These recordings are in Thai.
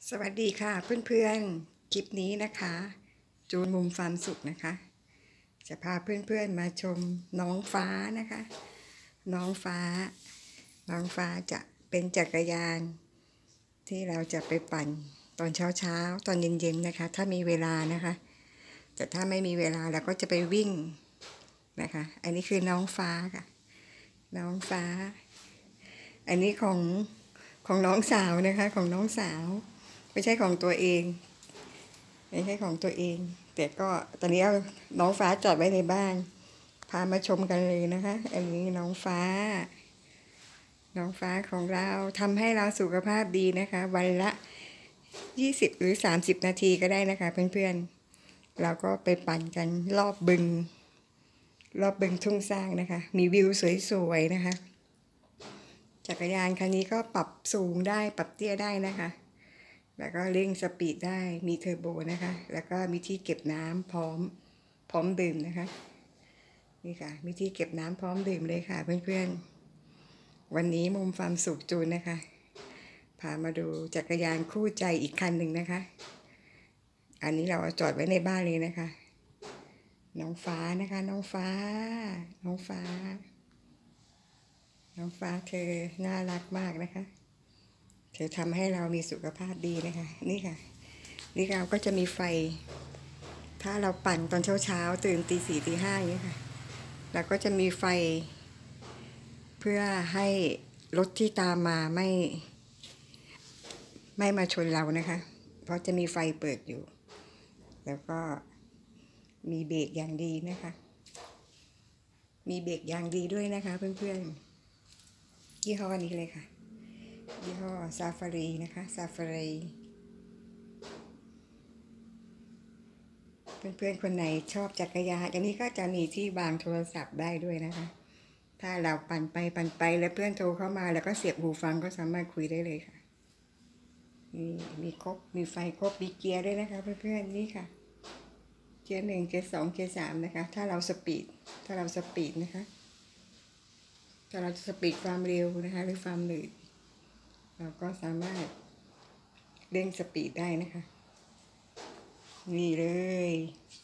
สวัสดีค่ะเพื่อนๆคลิปนี้นะคะจูนมุมความสุขนะคะจะพาเพื่อนๆมาชมน้องฟ้านะคะน้องฟ้าจะเป็นจักรยานที่เราจะไปปั่นตอนเช้าตอนเย็นๆนะคะถ้ามีเวลานะคะแต่ถ้าไม่มีเวลาเราก็จะไปวิ่งนะคะอันนี้คือน้องฟ้าค่ะน้องฟ้าอันนี้ของน้องสาวนะคะของน้องสาวไม่ใช่ของตัวเองแต่ก็ตอนนี้น้องฟ้าจอดไว้ในบ้านพามาชมกันเลยนะคะอันนี้น้องฟ้าของเราทำให้เราสุขภาพดีนะคะวันละ20หรือ30นาทีก็ได้นะคะเพื่อนๆเราก็ไปปั่นกันรอบบึงทุ่งสร้างนะคะมีวิวสวยๆนะคะจักรยานคันนี้ก็ปรับสูงได้ปรับเตี้ยได้นะคะแล้วก็เร่งสปีดได้มีเทอร์โบนะคะแล้วก็มีที่เก็บน้ำพร้อมดื่มนะคะนี่ค่ะมีที่เก็บน้ำพร้อมดื่มเลยค่ะเพื่อนๆวันนี้มุมความสุขจูนนะคะพามาดูจักรยานคู่ใจอีกคันหนึ่งนะคะอันนี้เราจอดไว้ในบ้านเลยนะคะน้องฟ้านะคะน้องฟ้าเธอน่ารักมากนะคะเธอทำให้เรามีสุขภาพดีนะคะนี่ค่ะนี่เราก็จะมีไฟถ้าเราปั่นตอนเช้าตื่นตี 4 ตี 5อย่างนี้ค่ะเราก็จะมีไฟเพื่อให้รถที่ตามมาไม่มาชนเรานะคะเพราะจะมีไฟเปิดอยู่แล้วก็มีเบรกอย่างดีนะคะมีเบรกอย่างดีด้วยนะคะเพื่อนๆยี่ห้อนี้เลยค่ะยี่ห้อซาฟารีนะคะซาฟารีเพื่อนๆคนไหนชอบจักรยานอันนี้ก็จะมีที่วางโทรศัพท์ได้ด้วยนะคะถ้าเราปั่นไปแล้วเพื่อนโทรเข้ามาแล้วก็เสียบหูฟังก็สามารถคุยได้เลยค่ะมีครบมีไฟครบมีเกียร์ด้วยนะคะเพื่อนๆนี่ค่ะเกียร์1เกียร์2เกียร์3นะคะถ้าเราสปีดนะคะถ้าเราสปีดความเร็วนะคะหรือความหนืดเราก็สามารถเร่งสปีดได้นะคะนี่เลย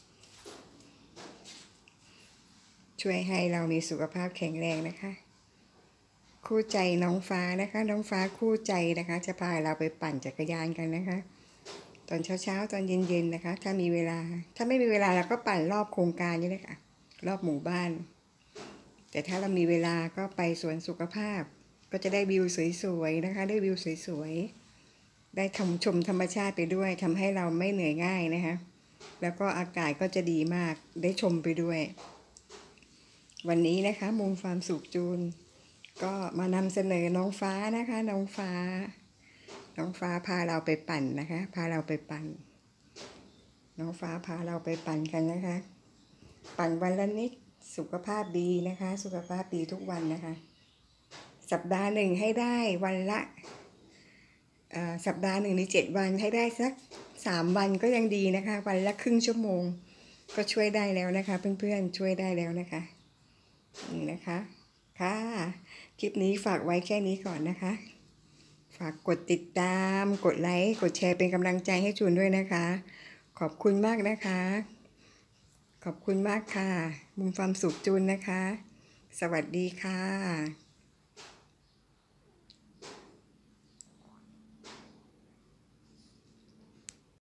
ช่วยให้เรามีสุขภาพแข็งแรงนะคะคู่ใจน้องฟ้านะคะน้องฟ้าคู่ใจนะคะจะพาเราไปปั่นจักรยานกันนะคะตอนเช้าตอนเย็นๆนะคะถ้ามีเวลาถ้าไม่มีเวลาเราก็ปั่นรอบโครงการนี่เลยค่ะรอบหมู่บ้านแต่ถ้าเรามีเวลาก็ไปสวนสุขภาพก็จะได้วิวสวยๆนะคะได้วิวสวยๆได้ชมธรรมชาติไปด้วยทำให้เราไม่เหนื่อยง่ายนะคะแล้วก็อากาศก็จะดีมากได้ชมไปด้วยวันนี้นะคะมุมความสุขจูนก็มานำเสนอน้องฟ้านะคะน้องฟ้าพาเราไปปั่นนะคะพาเราไปปั่นน้องฟ้าพาเราไปปั่นกันนะคะปั่นวันละนิดสุขภาพดีนะคะสุขภาพดีทุกวันนะคะสัปดาห์หนึ่งให้ได้วันละสัปดาห์หนึ่งใน7 วันให้ได้สัก3 วันก็ยังดีนะคะวันละครึ่งชั่วโมงก็ช่วยได้แล้วนะคะเพื่อนๆช่วยได้แล้วนะคะนี่นะคะค่ะคลิปนี้ฝากไว้แค่นี้ก่อนนะคะฝากกดติดตามกดไลค์กดแชร์เป็นกำลังใจให้จูนด้วยนะคะขอบคุณมากนะคะขอบคุณมากค่ะมุมความสุขจูนนะคะสวัสดีค่ะ